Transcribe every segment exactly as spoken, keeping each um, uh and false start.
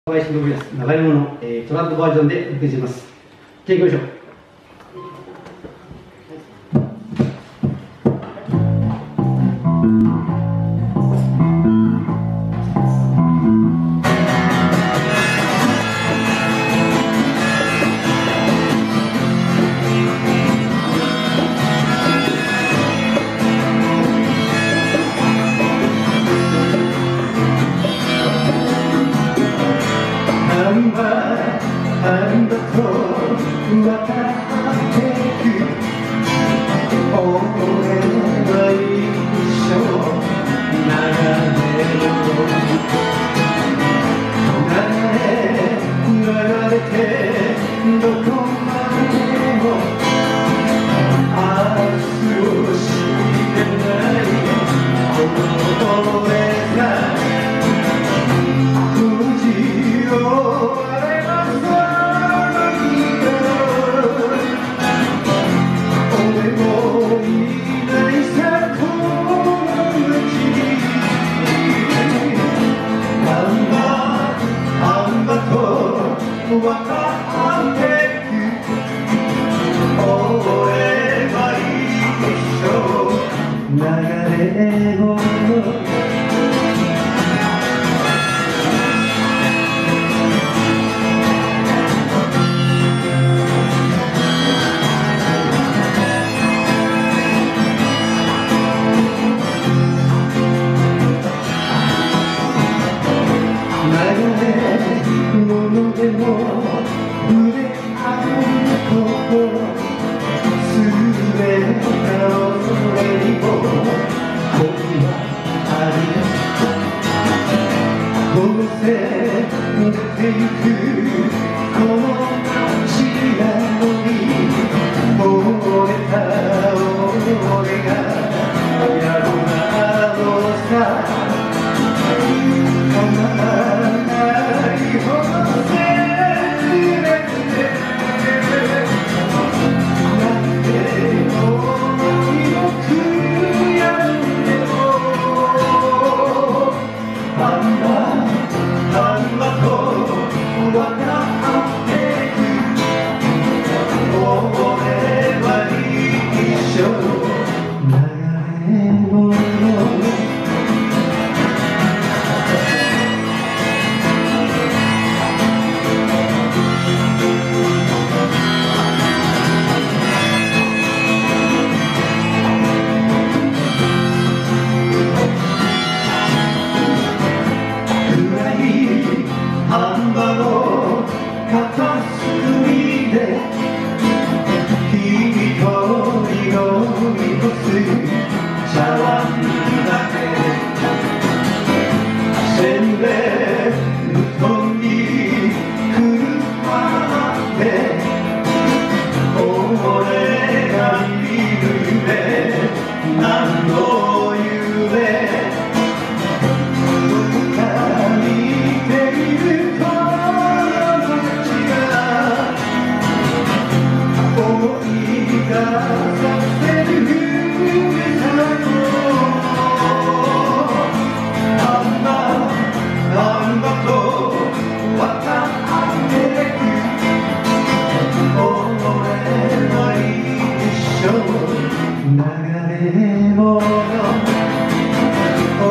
小林信康流れ物、えー、トラックバージョンでお送りします。じゃあ行きましょう。なんだと分かってく俺は一生流れ流れてどこまでも明日を知れない俺が藤を分かってく俺は一生流れ物でも触れ合うことすべての俺にも恋はあるどうせ出てゆくこの街なのに溺れた俺がやるなのさ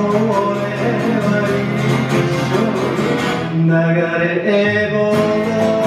流れ物